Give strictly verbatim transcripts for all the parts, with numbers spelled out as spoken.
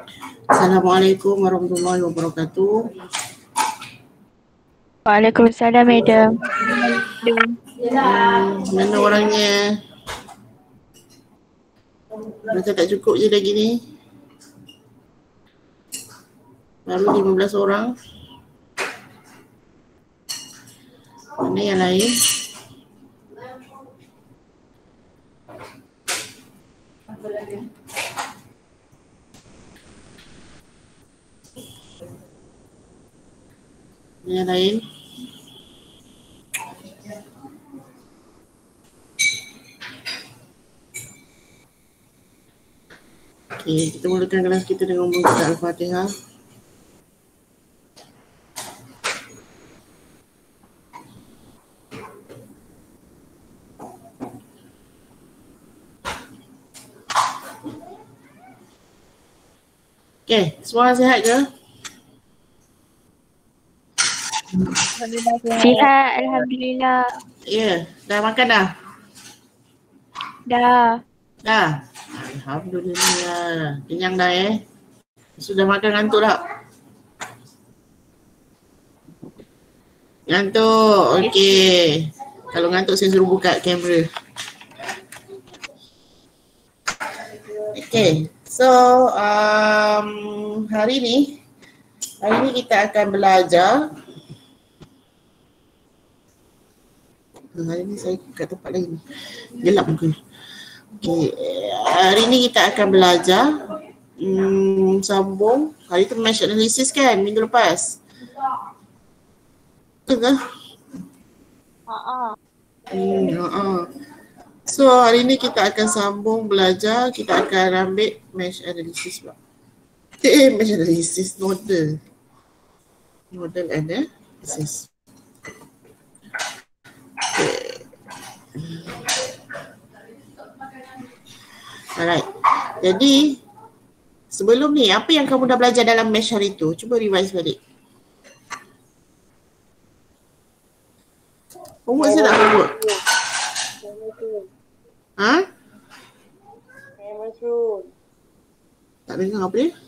Assalamualaikum warahmatullahi wabarakatuh. Waalaikumsalam, Madam. Hmm, mana orangnya? Macam tak cukup je lagi ni. Baru lima belas orang. Mana yang lain? Yang lain? Okey, kita mulakan kelas kita dengan membaca Al-Fatihah. Okey, semua sihat ke? Sihat, Alhamdulillah. Ya, yeah. Dah makan dah? Dah. Dah? Alhamdulillah. Kenyang dah eh? Sudah makan, ngantuk tak? Ngantuk, okey. Kalau ngantuk saya suruh buka kamera. Okey, so um, hari ni, hari ni kita akan belajar. Hari ni saya kat tempat lain, gelap ke? Okay. Hari ni kita akan belajar hmm, sambung. Hari tu mesh analysis kan, minggu lepas. Betul ke? Haa. Hmm, uh-uh. So hari ni kita akan sambung belajar. Kita akan ambil mesh analysis pula. Eh, mesh analysis, model. Model analysis. Okay. Alright. Jadi sebelum ni apa yang kamu dah belajar dalam mesh hari tu? Cuba revise balik. Homework saya tak homework. Ha? Tak dengar apa dia?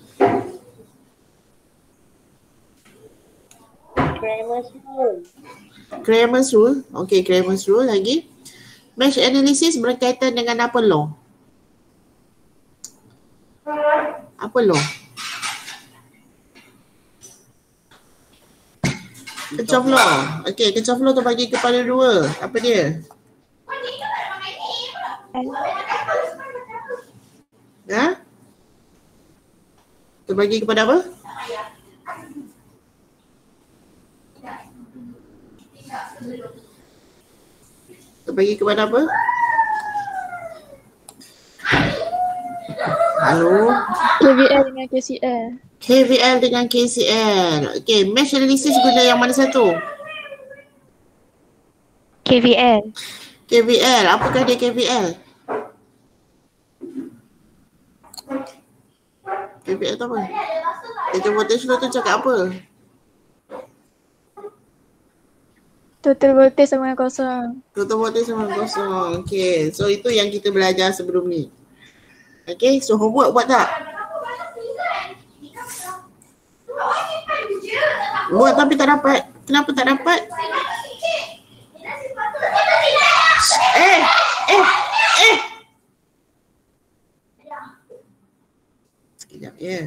Cramer's rule. Cramer's rule. Okay, Cramer's rule lagi. Mesh analysis berkaitan dengan apa law? Apa law? Kirchhoff law. Okay, Kirchhoff law terbagi kepada dua. Apa dia? Ha? Terbagi kepada apa? Terbagi kepada apa? Halo? K V L dengan K C L. K V L dengan K C L. Okay, mesh analysis guna yang mana satu? K V L. K V L. Apakah dia K V L? K V L tu apa? Total voltage flow tu cakap apa? Total voltage sama dengan kosong. Total voltage sama dengan kosong. Okay, so itu yang kita belajar sebelum ni. Okay, so homework buat tak? Buat tapi tak dapat. Kenapa tak dapat? Eh, eh, eh. Sekejap ya.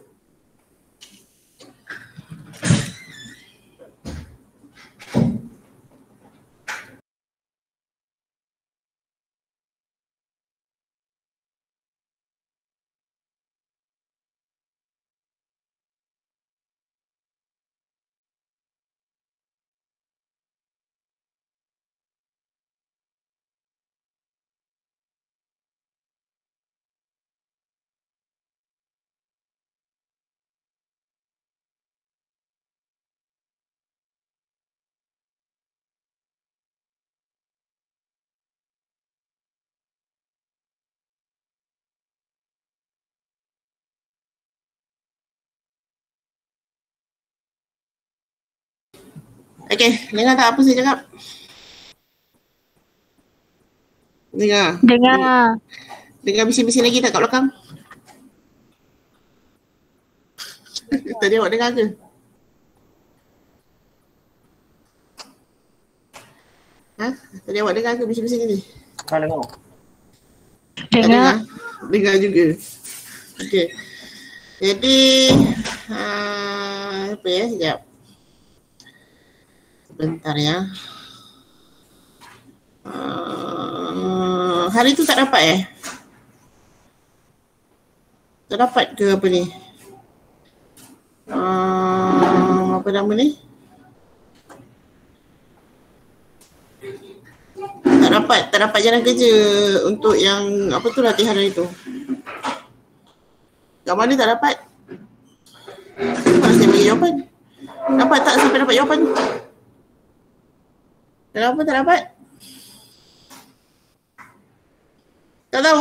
Okay, dengar tak apa saya cakap? Dengar? Dengar. Dengar bising-bising lagi tak kat belakang? Tadi awak dengar ke? Ha? Tadi awak dengar ke bising-bising ni? Tak dengar. Tak Dengar. dengar? Dengar juga. Okey. Jadi, uh, apa ya? Sekejap. Sebentar ya. Uh, hari tu tak dapat eh? Tak dapat ke apa ni? Uh, apa nama ni? Tak dapat, tak dapat jalan kerja untuk yang apa tu latihan hari tu. Kat mana tak dapat? Mana saya bagi jawapan? Dapat tak sampai dapat jawapan tu? Kenapa tak dapat? Tak tahu?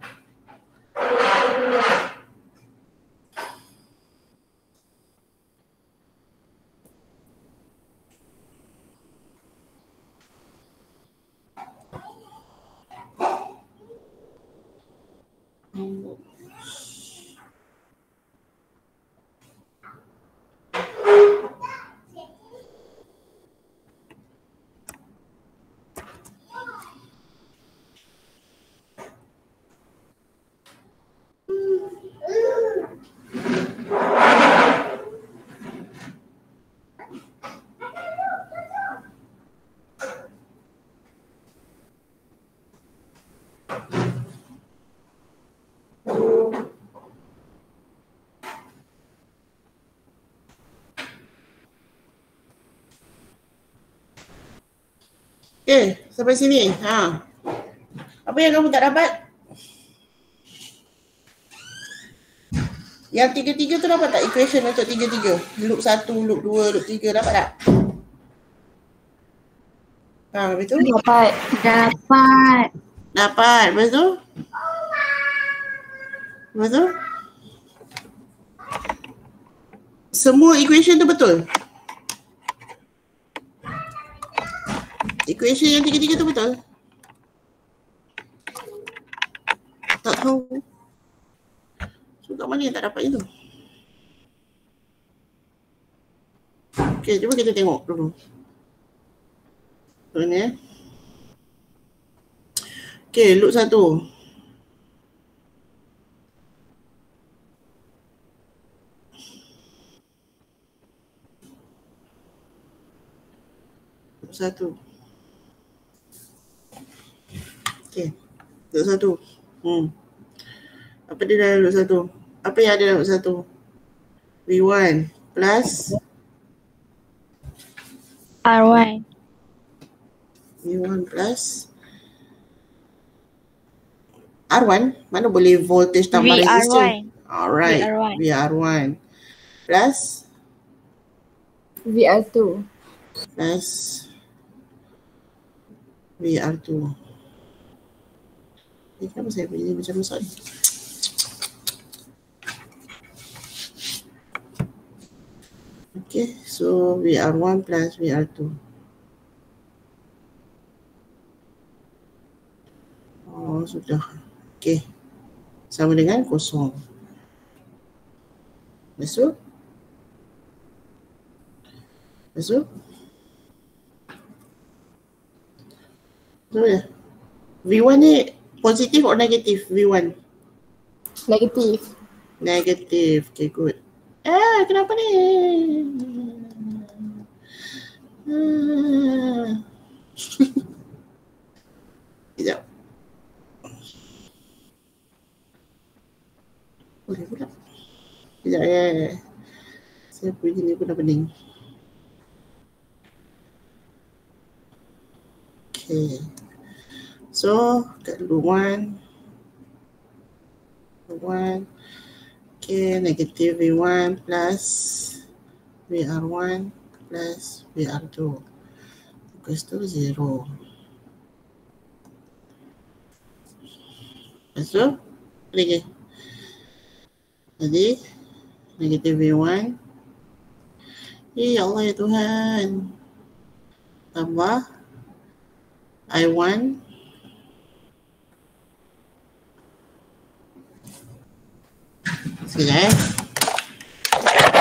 Okay, sampai sini. Ha. Apa yang kamu tak dapat? Yang tiga-tiga tu dapat tak equation untuk tiga-tiga? Loop satu, loop dua, loop tiga dapat tak? Ha, betul? Dapat. Dapat. Dapat, betul? Betul? Semua equation tu betul? Equation yang tiga-tiga tu betul? Tak tahu. So kat mana yang tak dapat itu? Okay, cuba kita tengok dulu. So ni eh. Okay, loop satu. Loop satu. Okay, loop satu. Hmm. Apa dia dalam loop satu? Apa yang ada dalam loop satu? V one plus R one. V one plus R one. Mana boleh voltage tambah V R resistor? one. Alright, V R one. V R one plus V R two. plus V R two. Eh, kenapa saya punya ni macam rosak ni? Okay, so V R one plus V R two. Oh, sudah. Okay. Sama dengan kosong. Masuk? Masuk? So, ya. V one ni positif atau negatif? V one? Negatif. Negatif. Okay, good. Eh, kenapa ni? Hmm. Sekejap. Boleh pula. Sekejap ya. Saya punya ni pun dah pening. Okay. So, kat dulu one. one. Okay, negative V one plus V R one plus V R two. Equals to zero. Masuk? Lagi. Jadi, negative V one. Ya Allah ya Tuhan. Tambah I one. Sekejap eh.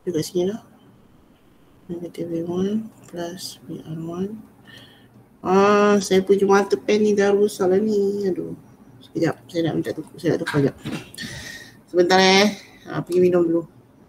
kat sini lah. Negative V one plus V R one. Ah, saya punya mata pen ni dah rusak lah ni. Aduh. Sekejap, saya nak minta tukar. Saya nak tukar sekejap. Sebentar eh. Ha, pergi minum dulu.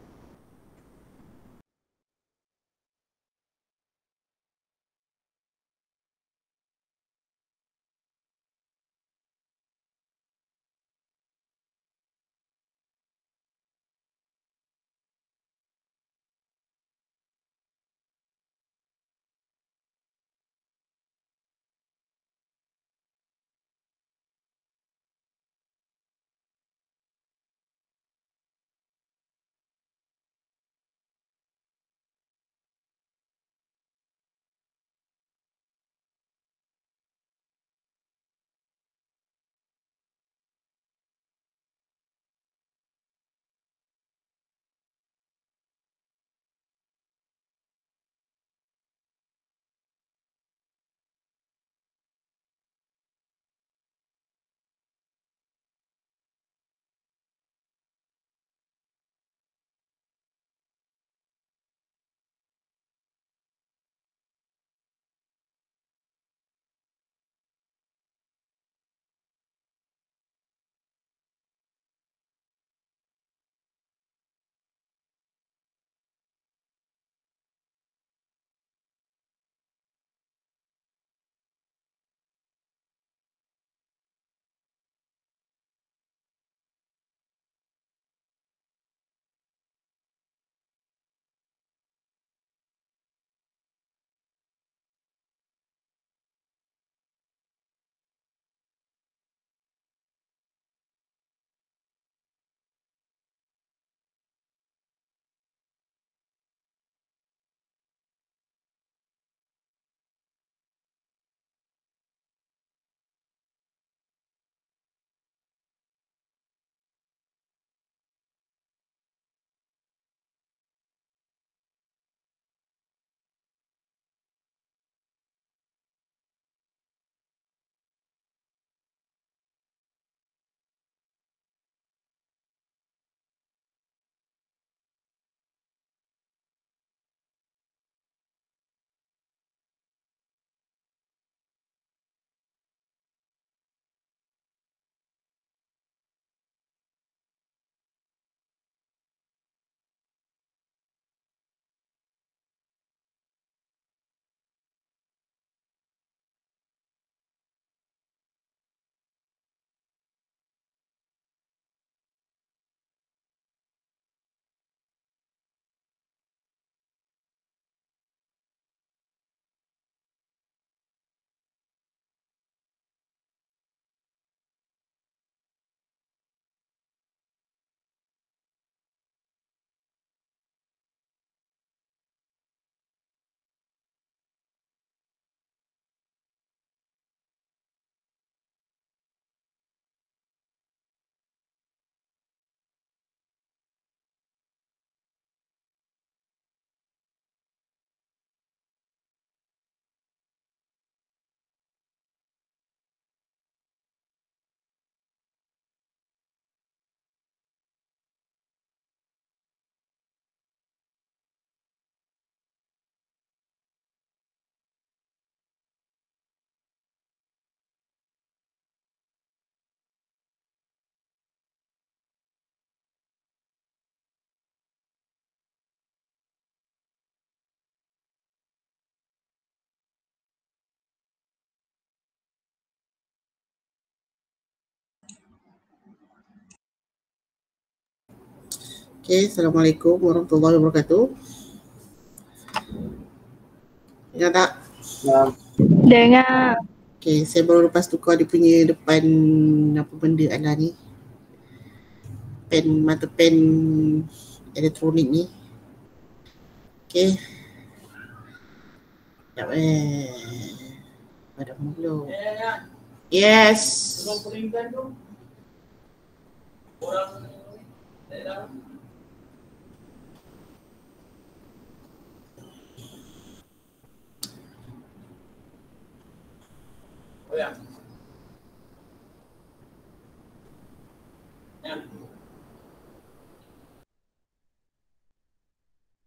Okay, Assalamualaikum warahmatullahi wabarakatuh. Dengar tak? Dengar. Okay, saya baru lepas tukar dia punya depan apa benda ala ni. Pen, mata pen elektronik ni. Okay. Sekejap eh. Pada mula. Yes. Oh ya. Ya.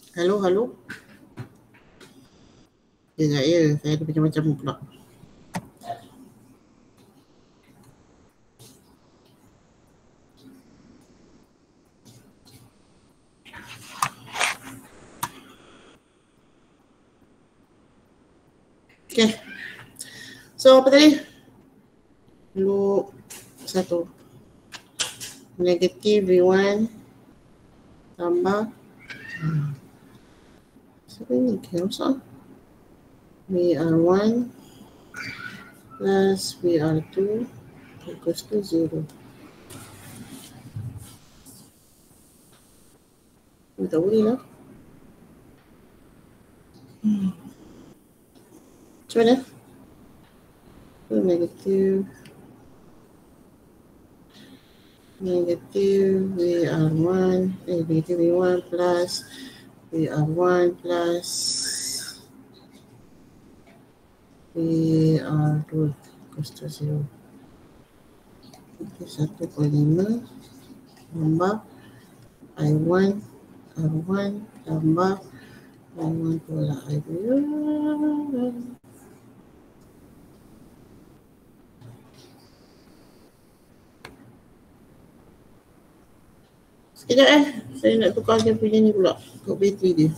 Halo, halo. Ya, ya, saya ada macam-macam pula. Okay. So, apa tadi? Dulu satu. Negatif V one tambah. Hmm. Siapa ini? Kira V R one plus V R two equals to zero. Tak boleh lah. Hmm. Macam mana? So, negative negative V R one eh, negative V one plus V R one plus V R two equals to zero. satu koma lima tambah I one R one tambah I one pula I two. Sekejap eh, saya nak tukar dia punya ni pula, kod bateri dia.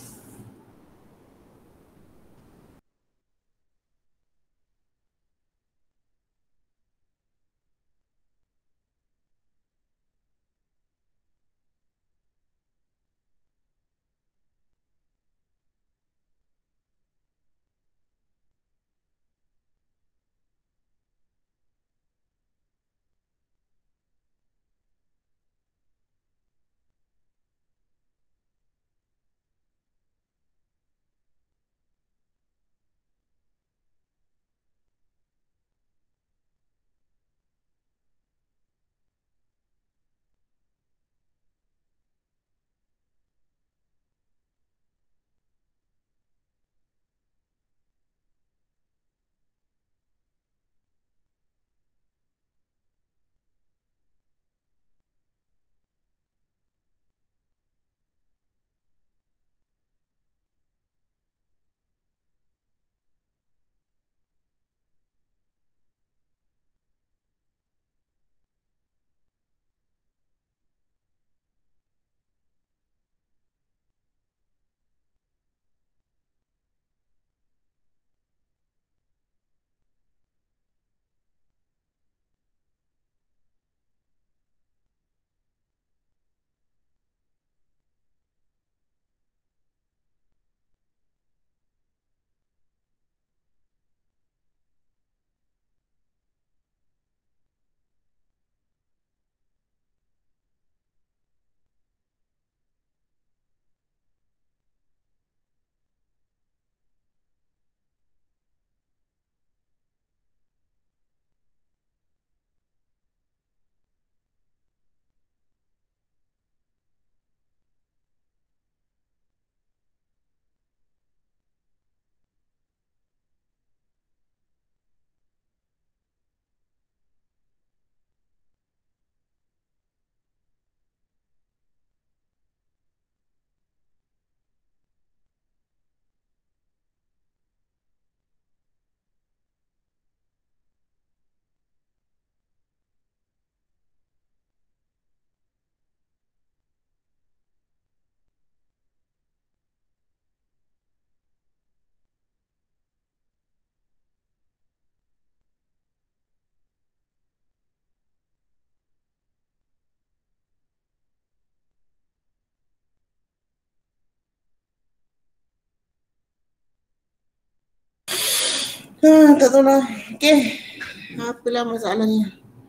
Ah, tak tahu lah. Okay. Apalah masalahnya.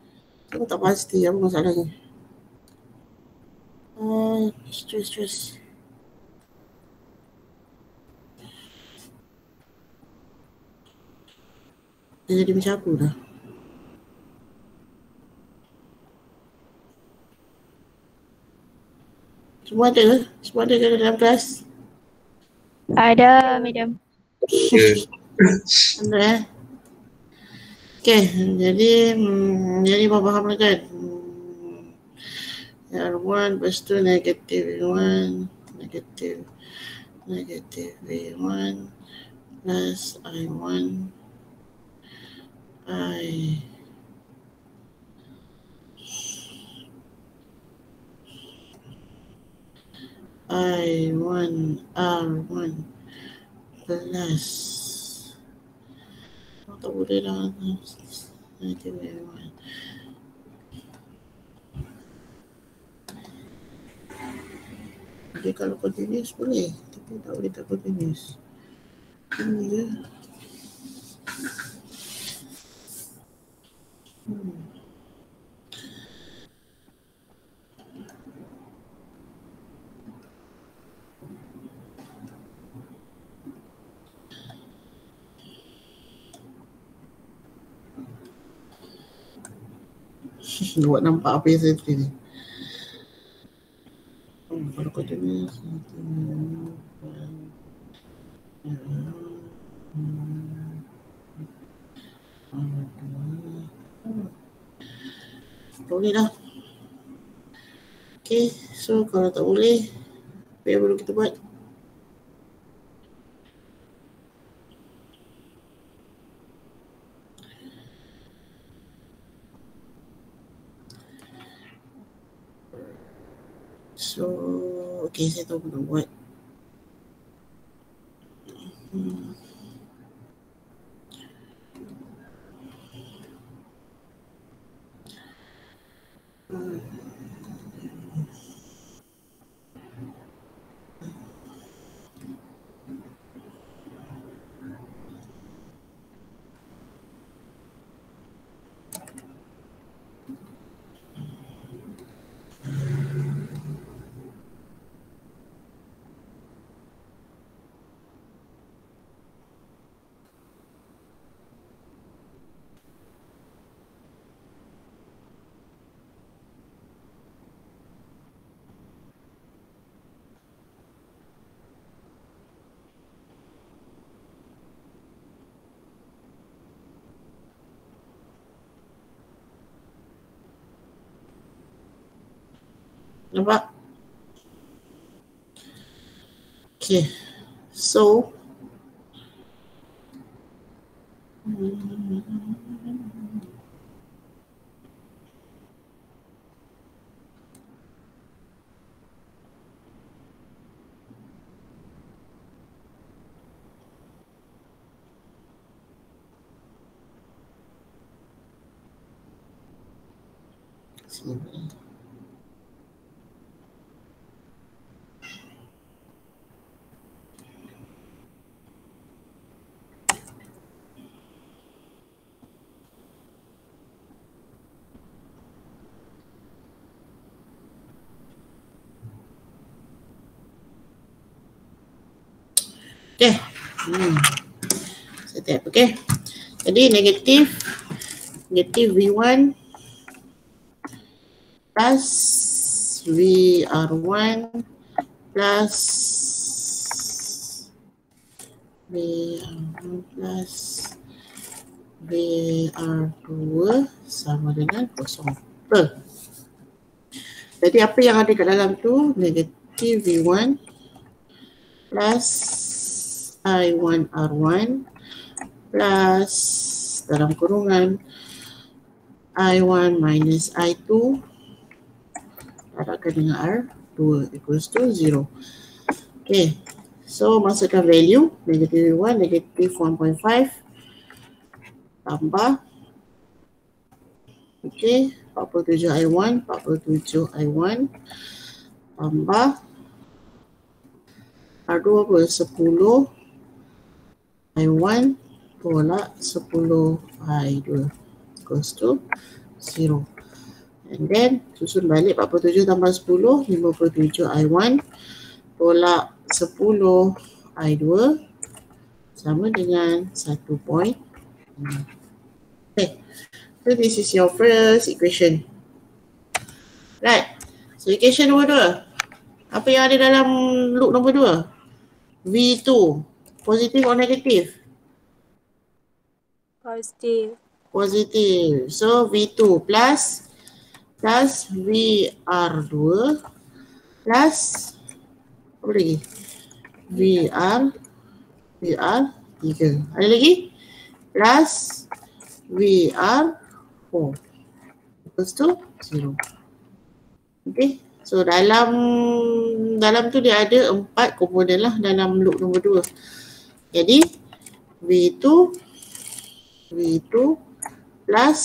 Aku tak pasti apa masalahnya. Ah, stress, stress. Dia jadi macam apa dah? Semua ada ke? Semua ada ke dalam kelas? Ada, madam. Ada eh? Okay, jadi hmm, jadi apa faham lah kan? Hmm, R one lepas tu negative one, negative negative V one plus I one I I one R one plus oh, tak boleh lah negative V one. Jadi kalau continuous boleh, tapi tak boleh tak continuous. Ini je. Hmm. Buat nampak apa yang saya tulis ni. Hmm, kalau continuous boleh lah. Okay, so kalau tak boleh, apa yang perlu kita buat? So, okay, saya tahu perlu buat. Hmm. Hmm. Nampak? Okay, so sini. Okay, hmm. Setap, okay. Jadi negatif, negatif V one plus V R one plus V R one plus V R two sama dengan kosong. Betul. Jadi apa yang ada kat dalam tu? Negatif V one plus I one R one plus dalam kurungan I one minus I two darabkan dengan R two equals to zero. Okay, so masukkan value negative one, negative one point five tambah okay, empat puluh tujuh I one, empat puluh tujuh I one tambah R two apa? sepuluh I one tolak sepuluh I two equals to zero. And then susun balik empat puluh tujuh tambah sepuluh, lima puluh tujuh I one tolak sepuluh I two sama dengan satu point. Okay, so this is your first equation. Right, so equation nombor dua. Apa yang ada dalam loop nombor dua? V two. Positif or negatif? Positif. Positif. So V two plus plus V R two plus apa lagi? V R, V R tiga. Ada lagi? Plus V R four. Equals to zero. Okay. So dalam dalam tu dia ada empat komponen lah dalam loop nombor dua. Jadi V two V two plus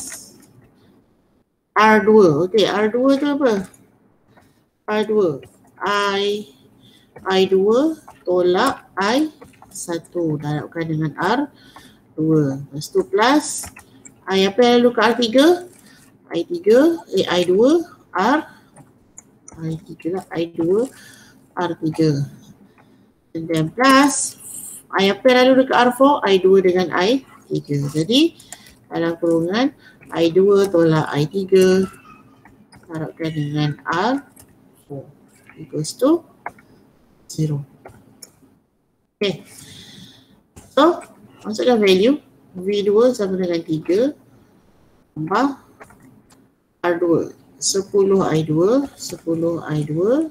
R two. Okay, R two tu apa? R two. I I two tolak I one. Darabkan dengan R two. Lepas tu plus I apa yang lalu ke R three? I three, eh I two, R I three lah, I two, R three. And then plus I apa yang lalu dekat R four? I two dengan I three. Jadi dalam kurungan I two tolak I three darabkan dengan R four equals to zero. Okay. So masukkan value V two sama dengan tiga tambah R two. sepuluh I two, sepuluh I two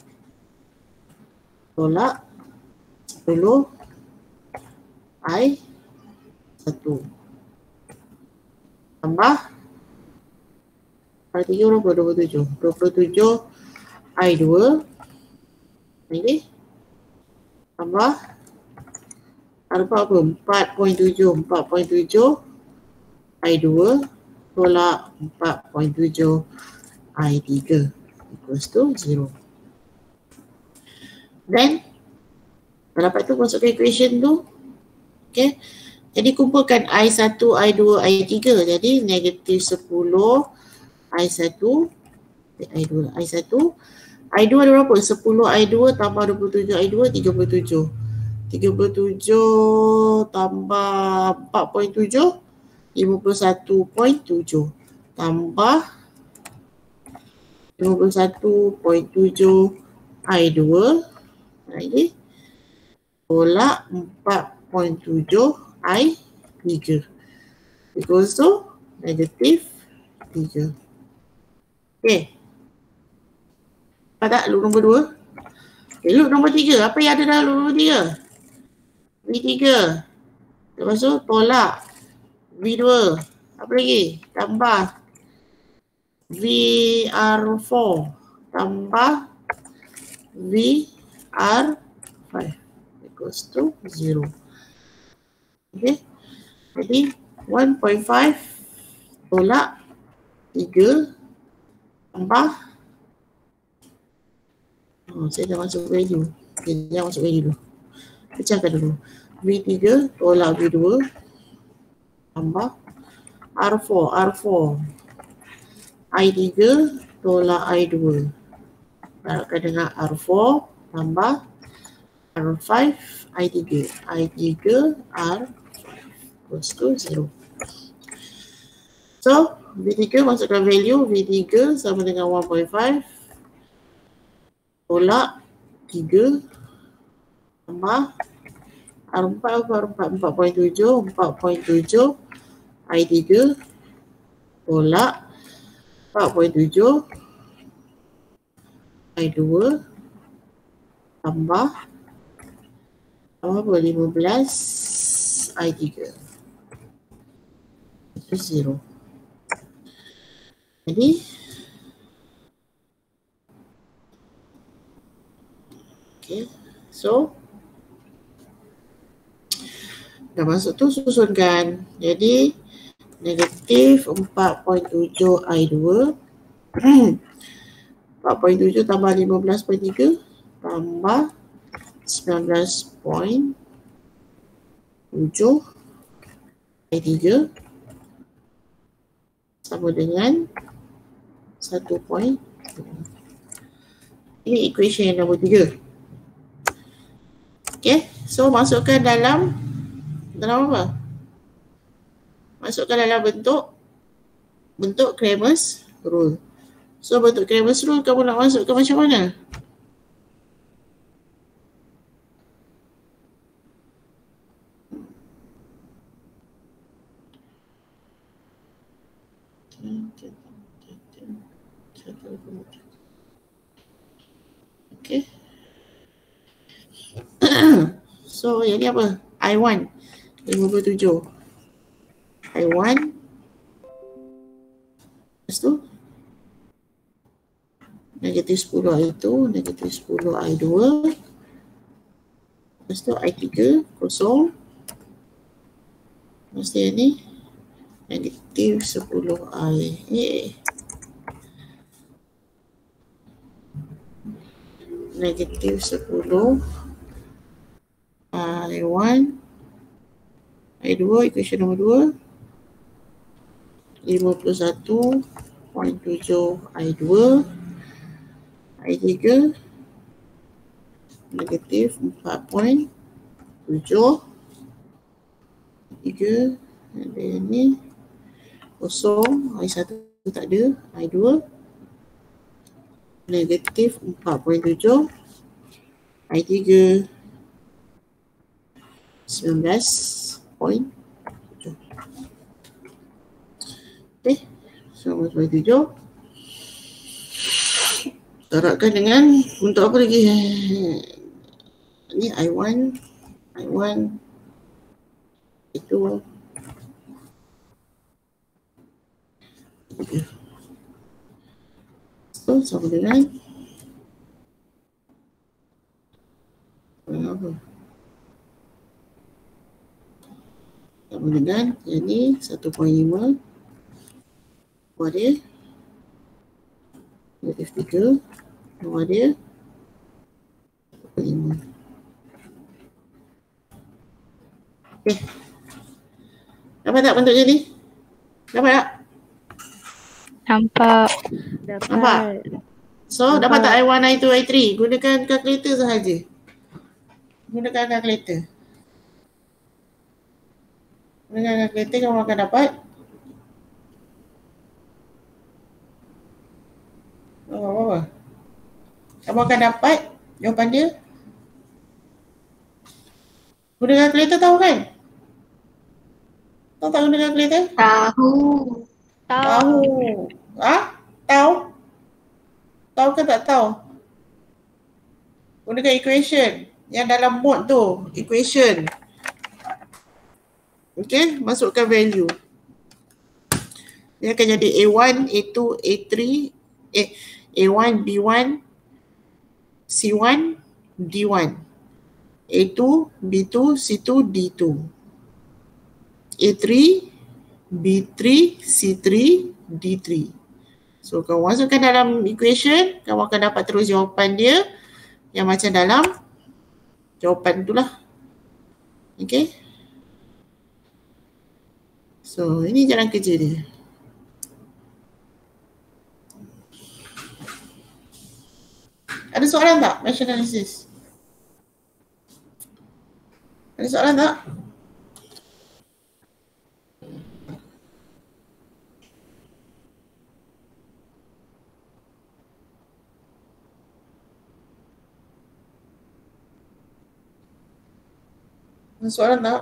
tolak sepuluh I one tambah R three berapa? dua puluh tujuh. dua puluh tujuh I two ini tambah R four apa? empat perpuluhan tujuh. empat perpuluhan tujuh I two tolak empat perpuluhan tujuh I three equals to zero. Then dapat tu masukkan equation tu. Okay. Jadi kumpulkan I one, I two, I three. Jadi negatif sepuluh I one, I two, I one. I two ada berapa? sepuluh I two tambah dua puluh tujuh I two, tiga puluh tujuh. tiga puluh tujuh tambah empat perpuluhan tujuh, lima puluh satu perpuluhan tujuh. Tambah lima puluh satu perpuluhan tujuh I two. Lagi. Tolak empat perpuluhan tujuh I three. Equals to negatif tiga. Okay. Ada loop nombor dua. Okay, loop nombor tiga. Apa yang ada dalam loop nombor tiga? V three. Lepas tu tolak V two. Apa lagi? Tambah V R four. Tambah V R five. Equals to zero. Okay. Jadi one point five tolak tiga tambah, oh, saya dah masuk value. Okay, jangan masuk value dulu. Pecahkan dulu. V three tolak V two tambah R four. R four I three tolak I two. Darabkan dengan R four tambah R five I three. I three R five equals to zero. So V three masukkan value. V three sama dengan one point five tolak tiga tambah R four apa? R four empat perpuluhan tujuh. empat perpuluhan tujuh I three tolak empat perpuluhan tujuh I two tambah tambah apa? lima belas I three. Itu zero. Jadi okay. So dah masuk tu susunkan. Jadi negatif empat perpuluhan tujuh I two. empat perpuluhan tujuh tambah lima belas perpuluhan tiga tambah sembilan belas perpuluhan tujuh I three sama dengan satu perpuluhan tiga. Ini equation yang nombor tiga. Okay, so masukkan dalam dalam apa? Masukkan dalam bentuk bentuk Cramer's rule. So bentuk Cramer's rule kamu nak masukkan macam mana? Okay. So yang ni apa? I one lima puluh tujuh. I one. Lepas tu negatif sepuluh I two, negatif sepuluh I two. Lepas tu I three kosong. Lepas tu yang ni negatif sepuluh I. Eh. Negatif sepuluh I one. I two, equation nombor dua. lima puluh satu perpuluhan tujuh I two. I three negatif empat perpuluhan tujuh. tiga. Ada yang ni kosong. I one tak ada. I two negatif empat perpuluhan tujuh. I three sembilan belas perpuluhan tujuh. Okay, sembilan belas perpuluhan tujuh. Tarakkan dengan untuk apa lagi? Ni I one, I one itu okay. So sama dengan apa? Sama dengan yang ni satu perpuluhan lima. Buat dia negatif tiga. Buat dia satu perpuluhan lima. Okay. Dapat tak bentuknya ni? Dapat tak? Nampak. Nampak? So Nampak. dapat tak I one, I two, I three? Gunakan kalkulator sahaja. Gunakan kalkulator. Gunakan kalkulator kamu akan dapat. Oh, apa? Kamu akan dapat jawapan dia. Gunakan kalkulator tahu kan? Tahu tak gunakan kalkulator? Tahu. Tahu. Ah? Tahu? Tahu ke tak tahu? Gunakan equation. Yang dalam mode tu. Equation. Okay. Masukkan value. Dia akan jadi A one, A two, A three. Eh, A one, B one, C one, D one. A two, B two, C two, D two. A three, B three, C three, D three. So kamu masukkan dalam equation, kamu akan dapat terus jawapan dia yang macam dalam jawapan itulah. Okay. So ini jalan kerja dia. Ada soalan tak? Mesh analysis. Ada soalan tak? Ada soalan tak?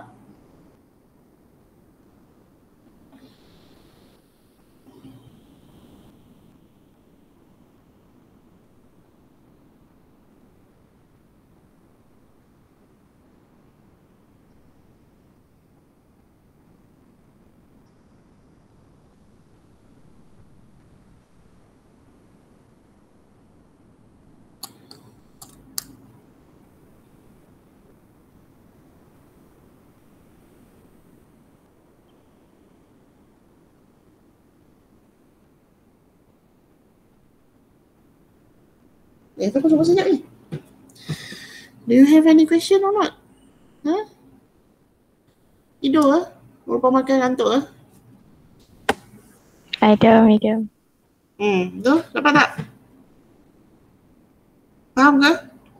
Eh, tu aku sekejap ni. Do you have any question or not? Huh? Tidur ke? Lupa makan ngantuk ke? Ada medium. Hmm, tu dapat tak? Faham ke?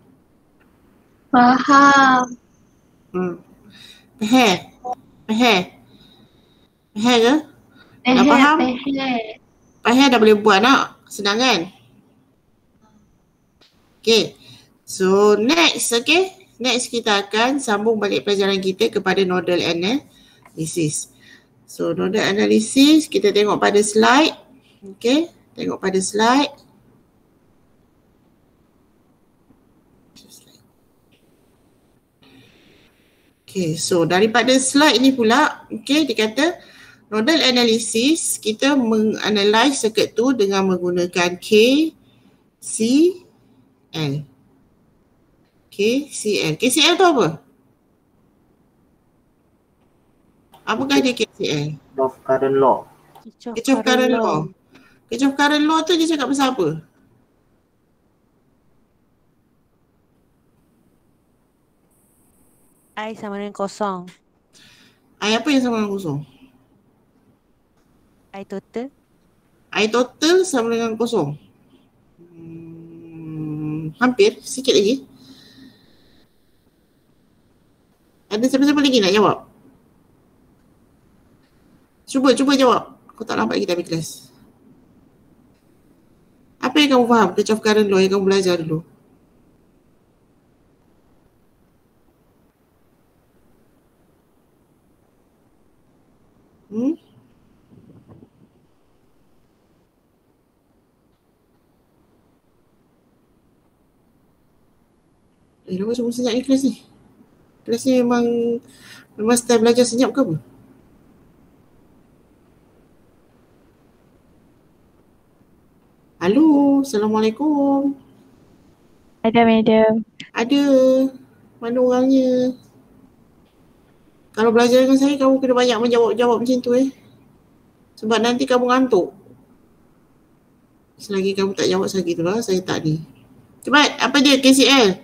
Faham. Hmm. Peher. Peher. Peher ke? Peher, Dah faham? peher. Peher dah boleh buat nak? Senang kan? Okay. So next, okay. Next kita akan sambung balik pelajaran kita kepada nodal analysis. So nodal analysis kita tengok pada slide. Okay. Tengok pada slide. Okay, so daripada slide ini pula, okay, dia kata nodal analysis, kita menganalise circuit tu dengan menggunakan K, C, L. K, C, L. K, C, L tu apa? Apakah dia K, C, L? Of current law. Kirchhoff current law. Kirchhoff current law tu dia cakap pasal apa? I sama dengan kosong. I apa yang sama dengan kosong? I total. I total sama dengan kosong. Hmm, hampir, sikit lagi. Ada siapa-siapa lagi nak jawab? Cuba, cuba jawab. Aku tak nampak lagi dalam kelas. Apa yang kamu faham? Kirchhoff current law yang kamu belajar dulu. Hmm? Eh, kenapa semua senyap ni kelas ni? Kelas ni memang memang style belajar senyap ke apa? Halo, Assalamualaikum. Ada madam. Ada. Mana orangnya? Kalau belajar dengan saya, kamu kena banyak menjawab-jawab macam tu eh. Sebab nanti kamu ngantuk. Selagi kamu tak jawab selagi tu lah, saya tak ni. Cepat, apa dia K C L?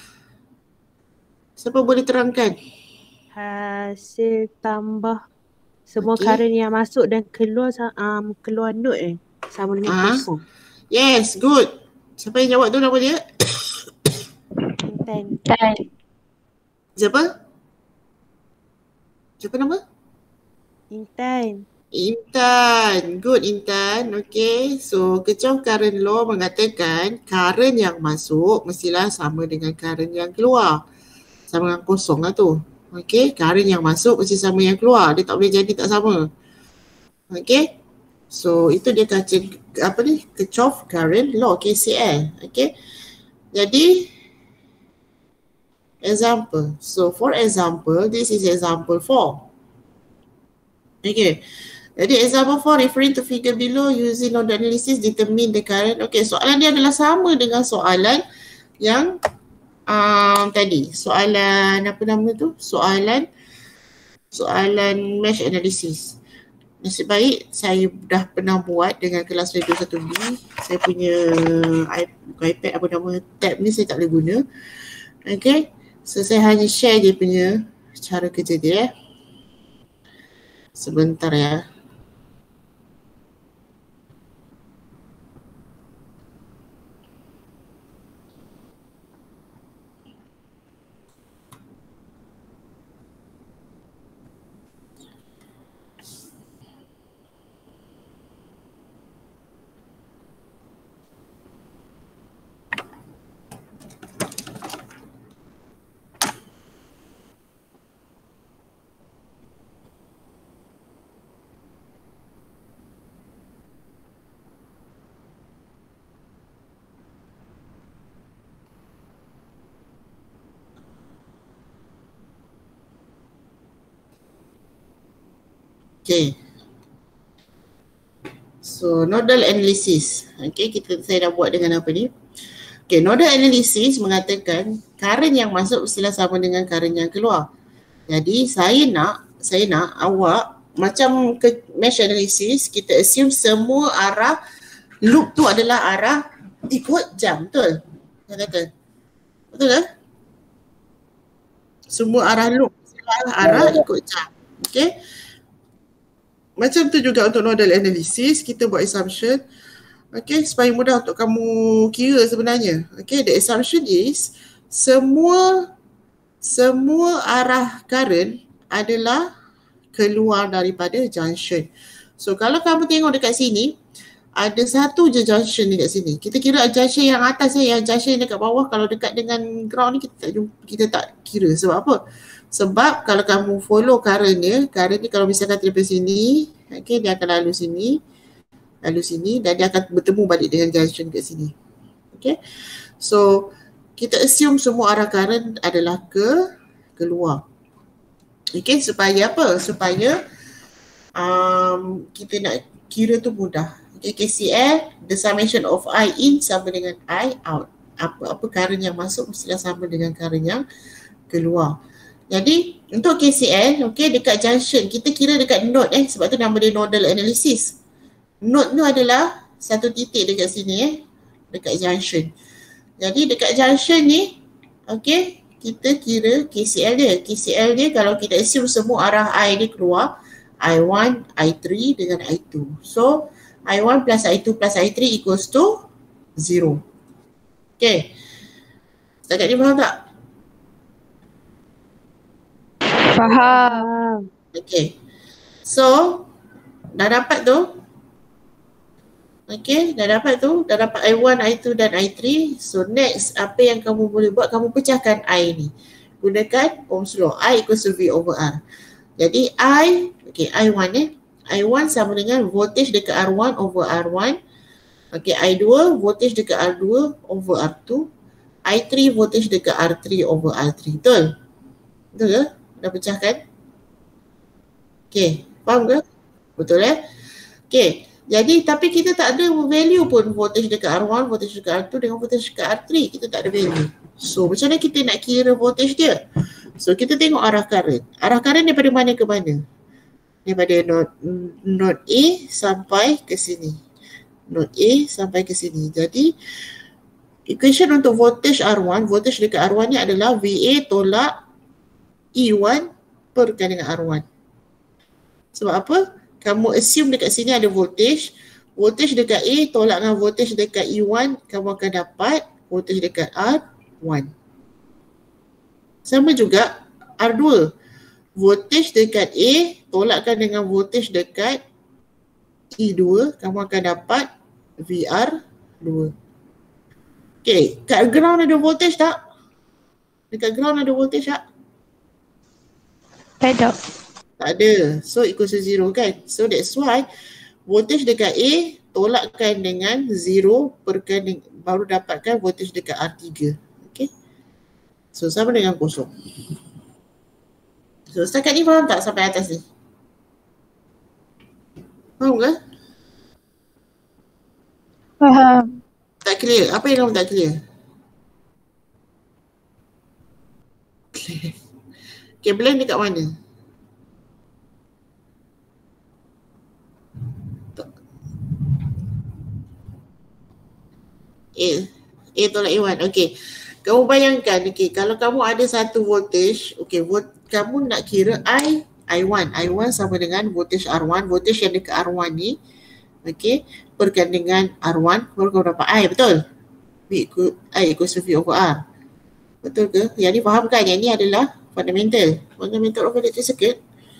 Siapa boleh terangkan? Hasil tambah semua Okey. current yang masuk dan keluar um, keluar node eh. Sama dengan Ah. kosong. Yes, good. Siapa yang jawab tu nama dia? Intan. Dan Siapa? Siapa nama? Intan. Intan. Good Intan. Okay. So Kirchhoff current law mengatakan current yang masuk mestilah sama dengan current yang keluar. Sama dengan kosong lah tu. Okay. Current yang masuk mesti sama yang keluar. Dia tak boleh jadi tak sama. Okay. So itu dia kata apa ni? Kirchhoff current law K C L. Okay. Jadi example. So for example, this is example four. Okay. Jadi example four referring to figure below using nodal analysis determine the current. Okay, soalan dia adalah sama dengan soalan yang um, tadi. Soalan apa nama tu? Soalan soalan mesh analysis. Nasib baik saya dah pernah buat dengan kelas radio satu B. Saya punya iPad apa nama tab ni saya tak boleh guna. Okay. So saya hanya share dia punya cara kerja dia. Sebentar ya. Okay. So nodal analysis. Okay, kita saya dah buat dengan apa ni? Okay, nodal analysis mengatakan current yang masuk mestilah sama dengan current yang keluar. Jadi saya nak saya nak awak macam ke mesh analysis, kita assume semua arah loop tu adalah arah ikut jam, betul? Saya kata. Betul tak? Semua arah loop adalah arah ikut jam. Okay. Macam tu juga untuk nodal analysis, kita buat assumption. Okay, supaya mudah untuk kamu kira sebenarnya. Okay, the assumption is semua semua arah current adalah keluar daripada junction. So kalau kamu tengok dekat sini, ada satu je junction dekat sini. Kita kira junction yang atas ya, yang junction yang dekat bawah. Kalau dekat dengan ground ni kita tak jumpa, kita tak kira. Sebab apa? Sebab kalau kamu follow current dia, current ni kalau misalkan daripada sini, okay, dia akan lalu sini, lalu sini dan dia akan bertemu balik dengan junction kat sini. Okay. So kita assume semua arah current adalah ke keluar. Okay, supaya apa? Supaya um, kita nak kira tu mudah. Okay, K C L, the summation of I in sama dengan I out. Apa-apa current yang masuk mestilah sama dengan current yang keluar. Jadi untuk K C L, okay, dekat junction, kita kira dekat node eh, sebab tu nama dia nodal analysis. Node tu adalah satu titik dekat sini eh, dekat junction. Jadi dekat junction ni, okay, kita kira K C L dia. K C L dia kalau kita assume semua arah I ni keluar, I one, I three dengan I two. So, I one plus I two plus I three equals to zero. Okay. Setakat ni faham tak? Faham. Okay. So, dah dapat tu. Okay, dah dapat tu. Dah dapat I one, I two dan I three. So, next, apa yang kamu boleh buat? Kamu pecahkan I ni. Gunakan Ohm's law. I equals to V over R. Jadi, I, okay, I one eh. I one sama dengan voltage dekat R one over R one. Okay, I two, voltage dekat R two over R two. I three, voltage dekat R three over R three. Betul? Betul ke? Dah pecahkan? Okay, faham ke? Betul eh? Okay. Jadi tapi kita tak ada value pun voltage dekat R one, voltage dekat R two dengan voltage dekat R three. Kita tak ada value. So macam mana kita nak kira voltage dia? So kita tengok arah current. Arah current daripada mana ke mana? Daripada node, node A sampai ke sini. Node A sampai ke sini. Jadi equation untuk voltage R one, voltage dekat R one ni adalah V A tolak E one perkan dengan R one. Sebab apa? Kamu assume dekat sini ada voltage. Voltage dekat A tolak dengan voltage dekat E one, kamu akan dapat voltage dekat R one. Sama juga R two. Voltage dekat A tolakkan dengan voltage dekat E two, kamu akan dapat V R two. Okay, kat ground ada voltage tak? Dekat ground ada voltage tak? Tak ada. Tak ada. So equals to zero kan? So that's why voltage dekat A tolakkan dengan zero perkan dengan, baru dapatkan voltage dekat R three. Okay. So sama dengan kosong. So setakat ni faham tak sampai atas ni? Faham ke? Faham. Tak clear? Apa yang kamu tak clear? Okay, blank dekat mana? A, A tolak A one. Okay. Kamu bayangkan, okay, kalau kamu ada satu voltage, okay, volt, kamu nak kira I, I one. I one sama dengan voltage R one. Voltage yang dekat R one ni, okay, perkan dengan R one, baru kamu dapat I, betul? V equal, I equals to V over R. Betul ke? Yang ni faham kan? Yang ni adalah fundamental. Fundamental of electric circuit.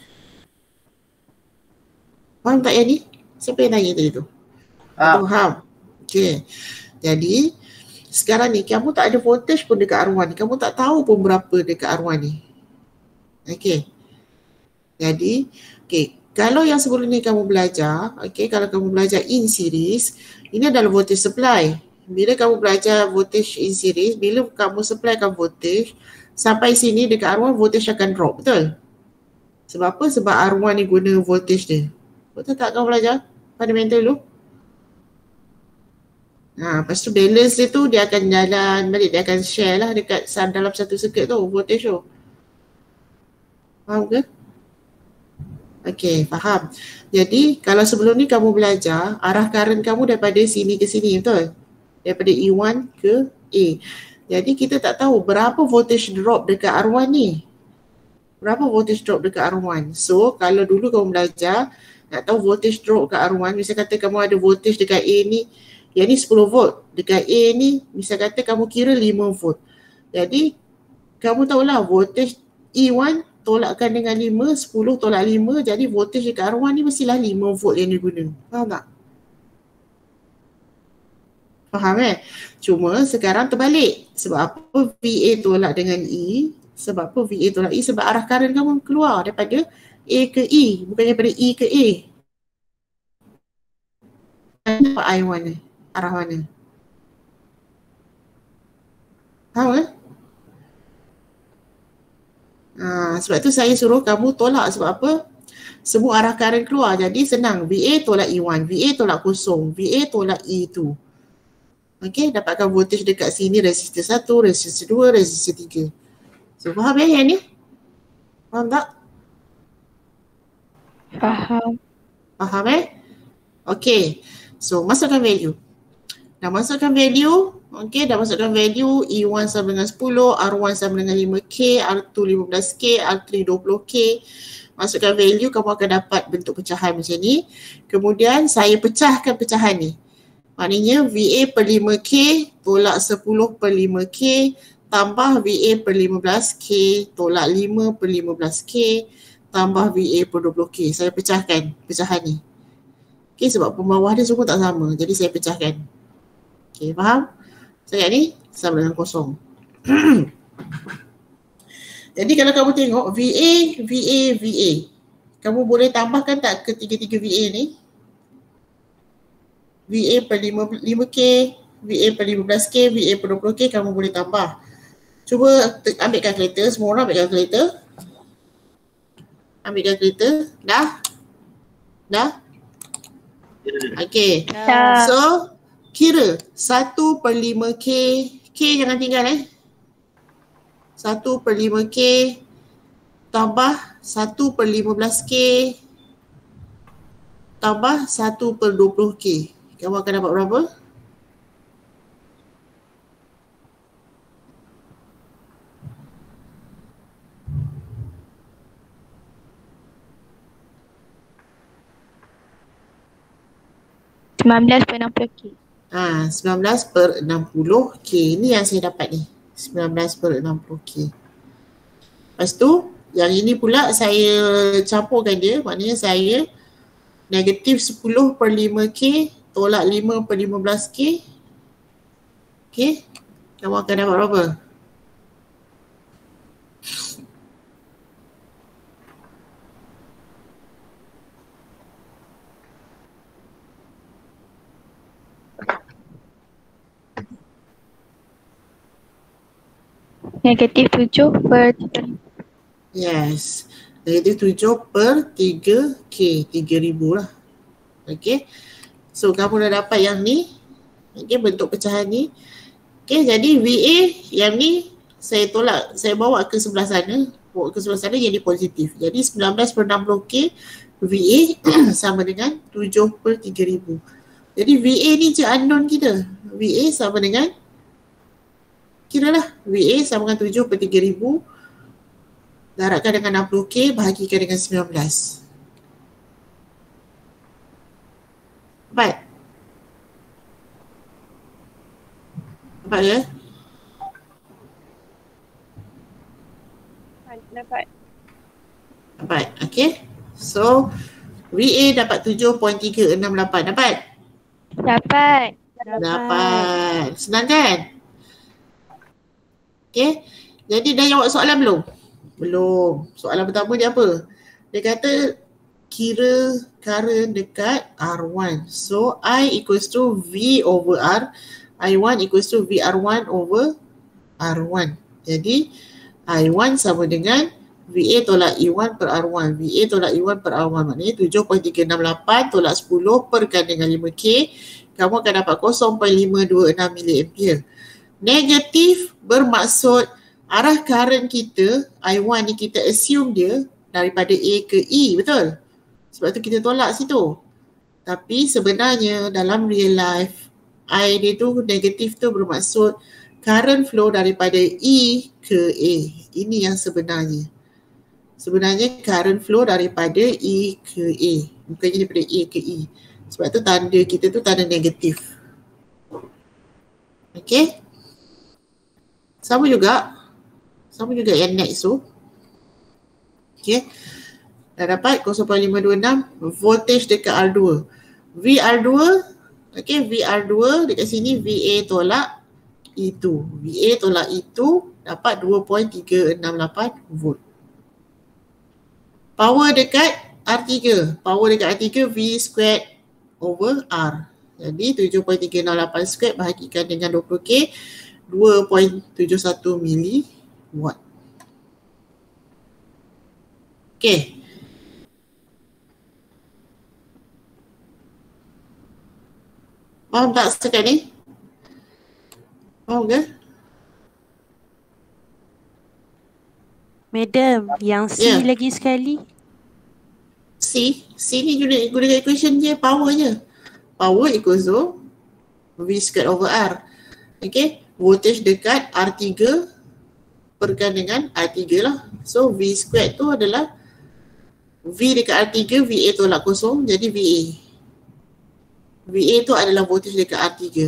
Faham tak yang ni? Siapa yang tanya tadi tu? Faham. Faham. Okay. Jadi, sekarang ni kamu tak ada voltage pun dekat R one. Kamu tak tahu pun berapa dekat R one ni. Okay. Jadi, okay. Kalau yang sebelum ni kamu belajar, okay, kalau kamu belajar in series, ini adalah voltage supply. Bila kamu belajar voltage in series, bila kamu supplykan voltage, sampai sini dekat R one voltage akan drop, betul? Sebab apa? Sebab R one ni guna voltage dia. Betul tak kamu belajar fundamental dulu? Ha, lepas tu balance dia tu dia akan jalan balik, dia akan share lah dekat dalam satu circuit tu, voltage tu. Faham ke? Okay, faham. Jadi kalau sebelum ni kamu belajar, arah current kamu daripada sini ke sini, betul? Daripada E one ke A. Jadi kita tak tahu berapa voltage drop dekat R one ni. Berapa voltage drop dekat R one. So kalau dulu kamu belajar, nak tahu voltage drop dekat R one, misal kata kamu ada voltage dekat A ni, yang ni sepuluh volt. Dekat A ni, misal kata kamu kira lima volt. Jadi, kamu tahulah voltage E one tolakkan dengan lima, sepuluh tolak lima. Jadi, voltage dekat R one ni mestilah lima volt yang dia guna. Faham tak? Faham eh? Cuma sekarang terbalik. Sebab apa V A tolak dengan E? Sebab apa V A tolak E? Sebab arah current kamu keluar daripada A ke E. Bukan daripada E ke A. Nampak I one ni? Arah mana? Faham ke? Ha, sebab tu saya suruh kamu tolak. Sebab apa? Semua arah current keluar. Jadi senang. V A tolak E one. V A tolak kosong. V A tolak E two. Okey, dapatkan voltage dekat sini. Resistor satu, resistor dua, resistor tiga. So, faham ya yang ni? Faham tak? Faham. Faham eh? Okey. So, masukkan value. Dah masukkan value. Okey, dah masukkan value. E one sama dengan sepuluh, R one sama dengan lima K, R two lima belas K, R three dua puluh K. Masukkan value, kamu akan dapat bentuk pecahan macam ni. Kemudian saya pecahkan pecahan ni. Maknanya V A per lima K tolak sepuluh per lima K tambah V A per lima belas K tolak lima per lima belas K tambah V A per dua puluh K. Saya pecahkan pecahan ni. Okay, sebab pembawah dia semua tak sama. Jadi saya pecahkan. Okay, faham? Saya ni sama dengan kosong. Jadi kalau kamu tengok V A, V A, V A. Kamu boleh tambahkan tak ketiga-tiga V A ni? V A per lima K, V A per lima belas K, V A per dua puluh K kamu boleh tambah. Cuba ambil kalkulator, semua orang ambil kalkulator. Ambil kalkulator, dah? Dah? Okay, Dah. so kira satu per lima K, K jangan tinggal eh. satu per lima K tambah satu per lima belas K tambah satu per dua puluh K. Kamu akan dapat berapa? sembilan belas per enam puluh K. Ah, sembilan belas per enam puluh K. Ini yang saya dapat ni. sembilan belas per enam puluh K. Lepas tu, yang ini pula saya campurkan dia. Maknanya saya negatif sepuluh per lima K tolak lima per lima belas K. Okay. Kamu akan dapat berapa? Negatif tujuh per tiga. Yes. Negatif tujuh per tiga K. tiga ribu lah. Okay. So kamu dah dapat yang ni. Okay, bentuk pecahan ni. Okay, jadi V A yang ni saya tolak, saya bawa ke sebelah sana. Bawa ke sebelah sana jadi positif. Jadi sembilan belas per enam puluh K V A sama dengan tujuh per tiga ribu. Jadi V A ni je unknown kita. V A sama dengan, kiralah V A sama dengan tujuh per tiga ribu. Darabkan dengan enam puluh K, bahagikan dengan sembilan belas. Dapat? Dapat ya? Dapat. Dapat, okay. So, V A dapat tujuh perpuluhan tiga enam lapan. Dapat? Dapat. Dapat. Senang kan? Okay. Jadi dah jawab soalan belum? Belum. Soalan pertama dia apa? Dia kata kira current dekat R one. So, I equals to V over R. I one equals to V R one over R one. Jadi, I one sama dengan V A tolak E one per R one. V A tolak E one per R one. Maknanya tujuh perpuluhan tiga enam lapan tolak sepuluh perkan dengan lima K. Kamu akan dapat kosong perpuluhan lima dua enam miliampere. Negatif bermaksud arah current kita, I one ni kita assume dia daripada A ke E, betul? Sebab tu kita tolak situ. Tapi sebenarnya dalam real life, I dia tu negatif tu bermaksud current flow daripada E ke A. Ini yang sebenarnya. Sebenarnya current flow daripada E ke A. Bukannya daripada A ke E. Sebab tu tanda kita tu tanda negatif. Okay. Sama juga. Sama juga yang next tu. Okay. Dah dapat kosong perpuluhan lima dua enam voltage dekat R two. V R two, okay, V R two dekat sini V A tolak E two. V A tolak E two dapat dua perpuluhan tiga enam lapan volt. Power dekat R three. Power dekat R three V squared over R. Jadi tujuh perpuluhan tiga enam lapan squared bahagikan dengan dua puluh K, dua perpuluhan tujuh satu miliwatt. Okay. Faham tak setakat ni? Faham ke? Madam, yang C Ya. lagi sekali. C, C ni guna, guna equation je, power je. Power equals to V squared over R. Okay, voltage dekat R tiga perkan dengan R tiga lah. So V squared tu adalah V dekat R tiga, V A tolak kosong, jadi V A. V A tu adalah voltage dekat R tiga.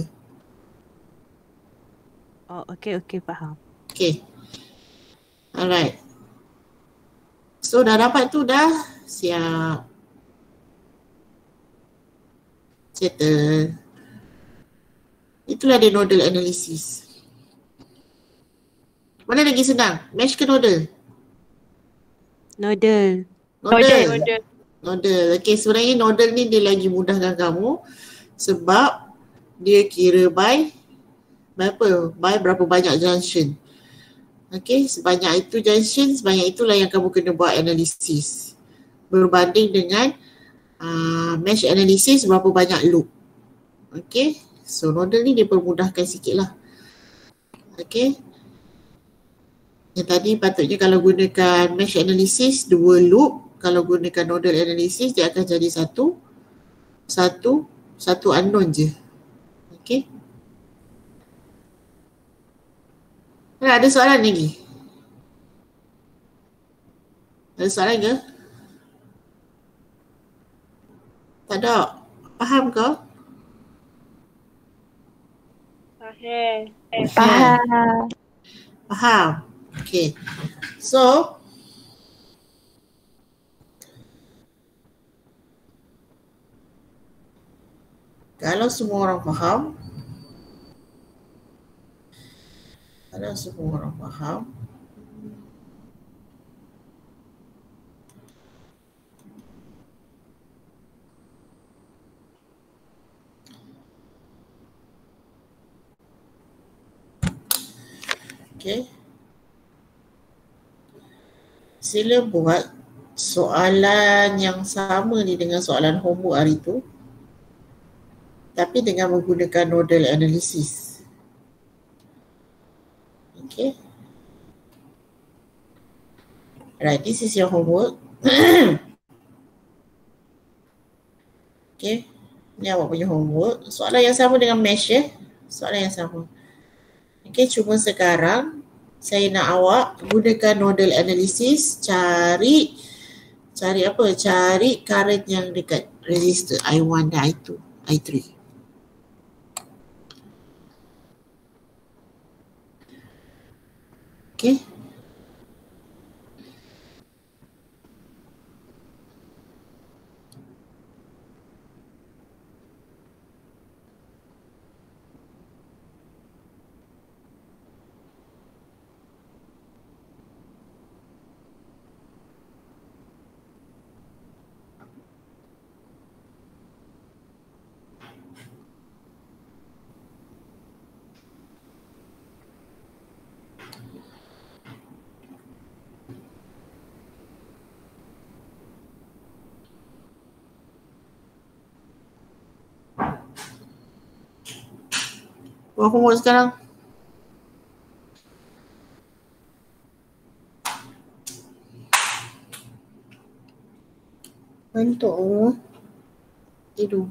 Oh, okay, okay, faham. Okay. Alright. So dah dapat tu dah. Siap. Settle. Itulah dia nodal analysis. Mana lagi senang? Mesh ke nodal? Nodal. Nodal. Nodal. Nodal. Okay, sebenarnya nodal ni dia lagi mudahkan kamu sebab dia kira by by apa? By berapa banyak junction. Okay, sebanyak itu junction, sebanyak itulah yang kamu kena buat analisis. Berbanding dengan uh, mesh analysis berapa banyak loop. Okay, so nodal ni dia permudahkan sikit lah. Okay. Yang tadi patutnya kalau gunakan mesh analysis dua loop, kalau gunakan nodal analysis dia akan jadi satu satu satu unknown je. Okay. Nah, ada soalan lagi? Ada soalan ke? Tak ada. Faham kau? Faham. Faham. Faham. Okay. So, kalau semua orang faham, kalau semua orang faham, okay, sila buat soalan yang sama ni dengan soalan homework hari tu, tapi dengan menggunakan nodal analysis. Okay. Right, this is your homework. Okay, ni awak punya homework. Soalan yang sama dengan mesh ya. Soalan yang sama. Okay, cuma sekarang saya nak awak gunakan nodal analysis, cari cari apa? Cari current yang dekat resistor I one dan I two, I three. Okay. Buat homework sekarang. Ngantuk ke? Tidur.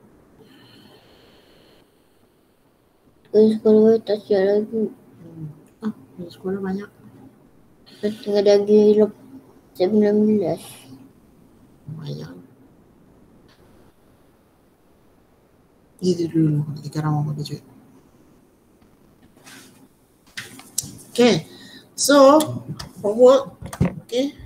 Ke sekolah tak siap lagi. Hmm. Ah, di sekolah banyak. Tengah lagi sembilan belas. Banyak. Tidur dulu. Nanti sekarang mau kerja. Okay. So, homework. Okay.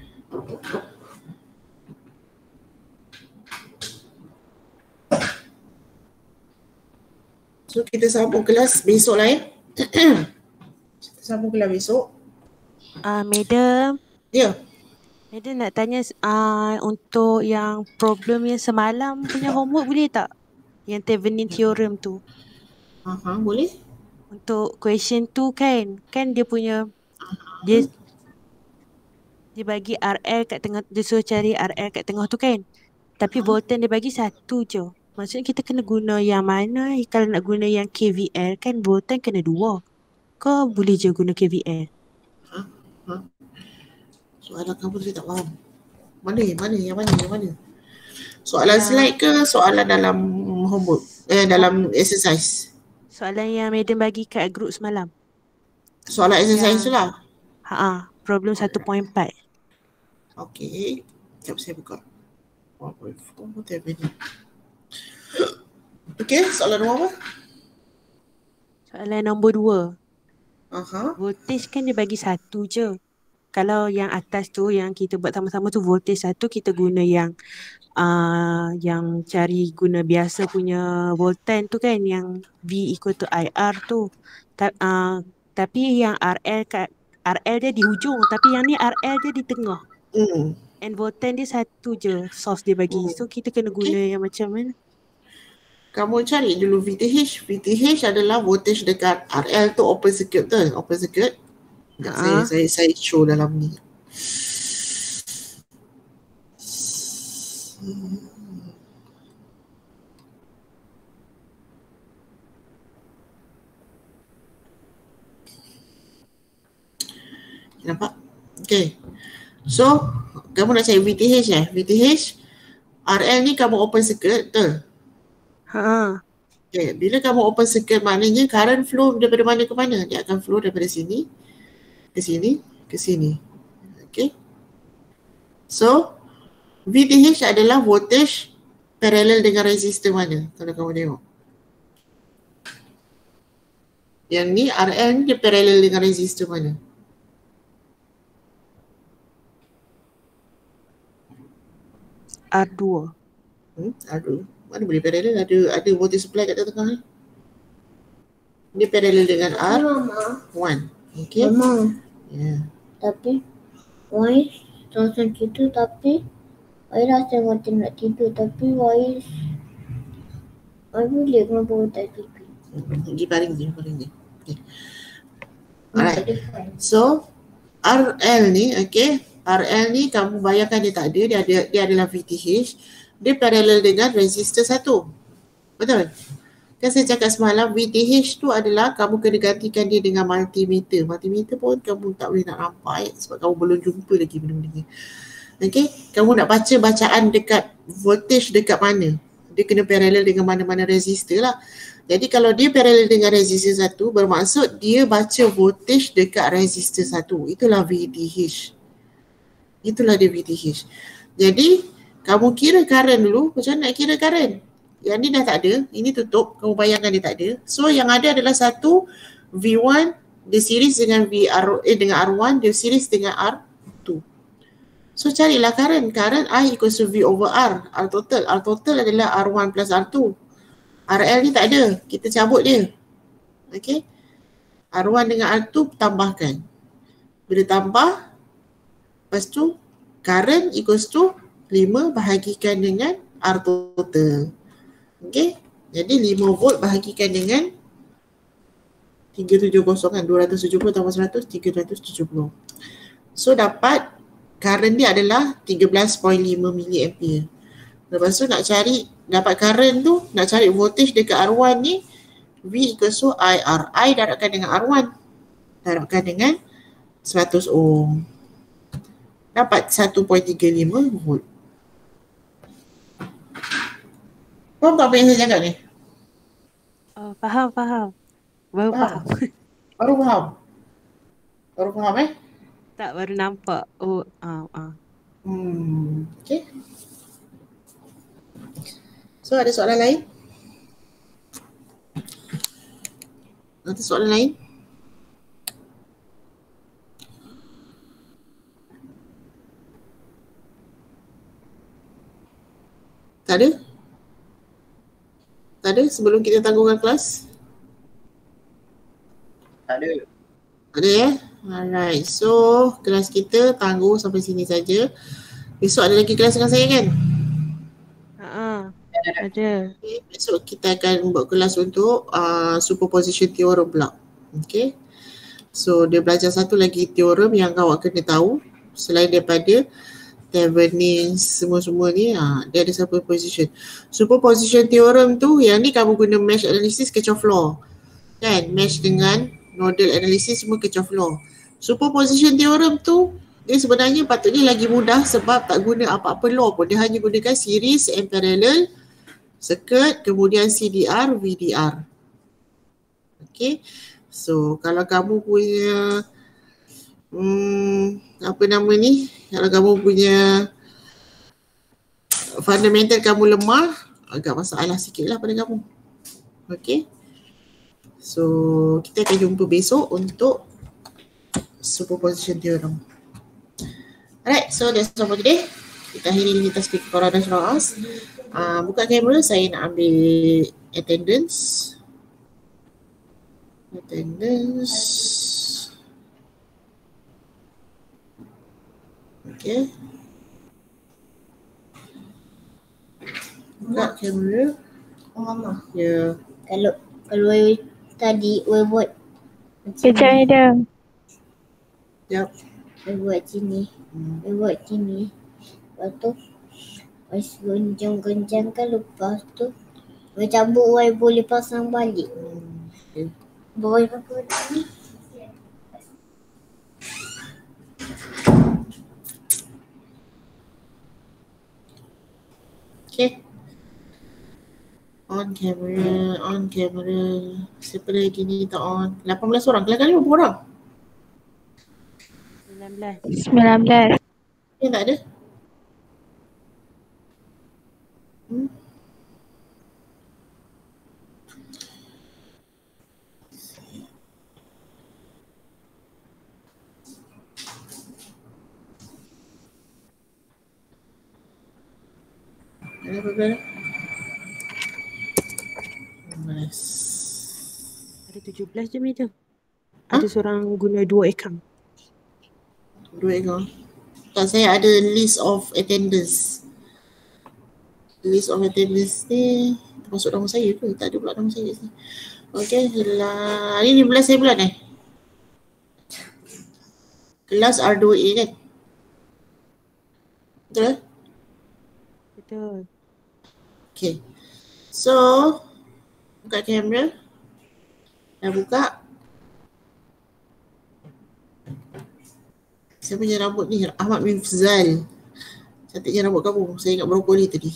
So, kita sambung kelas besok lah ya. Kita sambung kelas besok. Ah, uh, Madam. Ya. Yeah. Madam nak tanya uh, untuk yang problem yang semalam punya homework boleh tak? Yang Thevenin theorem tu. Aha, boleh. Untuk question tu kan, kan dia punya dia Dia bagi R L kat tengah, dia suruh cari R L kat tengah tu kan. Tapi voltan dia bagi satu je. Maksudnya kita kena guna yang mana? Kalau nak guna yang K V L kan voltan kena dua. Kau boleh je guna K V L. Ha? Ha? Soalan kamu tadi tak faham. Mana? Mana? Yang mana? Yang mana? Soalan Yang- slide ke soalan dalam homework? Eh, dalam exercise? Soalan yang Madam bagi kat group semalam. Soalan exercise Yang- tu lah. Ha, problem satu perpuluhan empat. Okey. Sekejap saya buka. one point four Tavening. Okey, soalan nombor apa? Soalan nombor dua. Aha. Voltage kan dia bagi satu je. Kalau yang atas tu yang kita buat sama-sama tu voltage satu, kita guna yang uh, yang cari guna biasa punya voltan tu kan, yang V equal to I R tu. Ta- uh, tapi yang R L kat R L dia di hujung, tapi yang ni R L dia di tengah. Hmm. And voltan dia satu je source dia bagi. Hmm. So kita kena guna Okay. yang macam mana? Kamu cari dulu V T H. V T H adalah voltage dekat R L tu open circuit tu. Open circuit. Sekejap, saya, Ha. saya, saya show dalam ni. Nampak? Okay. So, kamu nak cari V T H eh? V T H, R L ni kamu open circuit betul? Ha. Okay. Bila kamu open circuit maknanya current flow daripada mana ke mana? Dia akan flow daripada sini ke sini ke sini. Okay. So, V T H adalah voltage parallel dengan resistor mana? Kalau kamu tengok. Yang ni R L ni dia parallel dengan resistor mana? R dua. Hmm, ada. Mana boleh parallel? Ada ada voltage supply kat tengah ni. Dia parallel dengan R Mama. one. Okay. Mama. Yeah. Tapi Wais rasa gitu tapi Wais rasa macam nak tidur tapi Wais Wais boleh kenapa Wais tak tidur. Pergi paling je, paling je. Okay. Alright. So R L ni, okay. R L ni kamu bayangkan dia tak ada, dia ada dia adalah V T H. Dia parallel dengan resistor satu. Betul? Kan saya cakap semalam V T H tu adalah kamu kena gantikan dia dengan multimeter. Multimeter pun kamu tak boleh nak nampak eh, sebab kamu belum jumpa lagi benda-benda ni. Okay, kamu nak baca bacaan dekat voltage dekat mana? Dia kena parallel dengan mana-mana resistor lah. Jadi kalau dia parallel dengan resistor satu, bermaksud dia baca voltage dekat resistor satu. Itulah V T H. Itulah dia V T H. Jadi kamu kira current dulu. Macam mana nak kira current? Yang ni dah tak ada. Ini tutup. Kamu bayangkan dia tak ada. So yang ada adalah satu V one dia series dengan V R eh dengan R one, dia series dengan R two. So carilah current. Current I equals to V over R. R total. R total adalah R one plus R two. R L ni tak ada. Kita cabut dia. Okay. R one dengan R two tambahkan. Bila tambah, lepas tu current equals to lima bahagikan dengan R total. Okay. Jadi lima volt bahagikan dengan tiga ratus tujuh puluh kan. dua ratus tujuh puluh tambah seratus, tiga ratus tujuh puluh. So dapat current dia adalah tiga belas perpuluhan lima miliampere. Lepas tu nak cari, dapat current tu, nak cari voltage dekat R one ni, V equals to I R. I darabkan dengan R one. Darabkan dengan seratus ohm. Dapat satu perpuluhan tiga lima volt. Faham tak apa yang saya cakap ni? Oh, faham, faham. Baru Faham? faham. Baru faham? Baru faham eh? Tak, baru nampak. Oh, ah, ah. Hmm, okay. So ada soalan lain? Ada soalan lain? Tak ada? Tak ada sebelum kita tangguhkan kelas? Ada. Ada ya? Alright, so kelas kita tangguh sampai sini saja. Besok ada lagi kelas dengan saya kan? Ah, ada. Okay, besok kita akan buat kelas untuk uh, superposition theorem pula. Okay. So dia belajar satu lagi teorem yang awak kena tahu. selain daripada Thevenin's semua-semua ni, ha, dia ada superposition. Superposition theorem tu, yang ni kamu guna mesh analysis Kirchhoff law. Kan, mesh dengan nodal analysis semua Kirchhoff law. Superposition theorem tu, dia sebenarnya patutnya lagi mudah sebab tak guna apa-apa law pun. Dia hanya gunakan series and parallel, circuit, kemudian C D R, V D R. Okay. So, kalau kamu punya Hmm, apa nama ni, kalau kamu punya fundamental kamu lemah, agak masalah sikit lah pada kamu. Okay. So, kita akan jumpa besok untuk superposition theorem. Alright, so that's all for today. Kita akhiri kita speak Quran dan Surah As. Uh, buka kamera, saya nak ambil attendance. Attendance. Okay. Buka kamera. Oh Mama, Ya. Yeah. kalau kalau I tadi I buat Kejap ni dah. Yep. I buat sini, Hmm. I buat sini. Lepas tu I gonjang-gonjangkan, lepas tu I cabut, I boleh pasang balik. Hmm. Okay. Bawa pakai ni. Okay. On camera, on camera. Siapa lagi ni tak on? lapan belas orang. Kelakar ni berapa orang? sembilan belas. sembilan belas. Yang tak ada? Hmm. Ada berapa? enam belas. Ada tujuh belas je meja. Ada seorang guna dua account. Dua ekor. Tak, saya ada list of attendance. List of attendance ni termasuk nama saya ke? Tak ada pula nama saya sini. Okay, lah. Hari ni belas saya bulan eh? Kelas R dua A kan? Betul? Betul. Okay. So, buka kamera. Dah buka. Saya punya rambut ni Ahmad Mifzal. Cantiknya rambut kamu. Saya ingat brokoli tadi.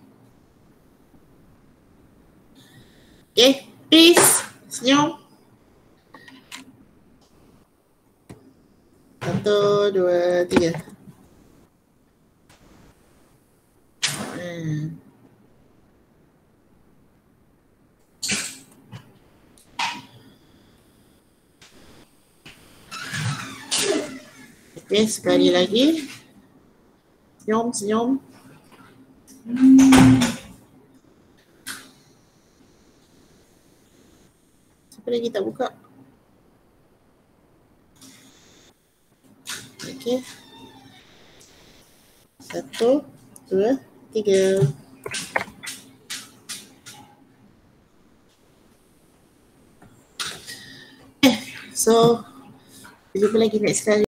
Okay, peace. Senyum. Satu, dua, tiga. Hmm. Okay, sekali lagi. Senyum, senyum. Siapa lagi tak buka? Okay. Satu, dua, tiga. Okay, so jumpa lagi next kali.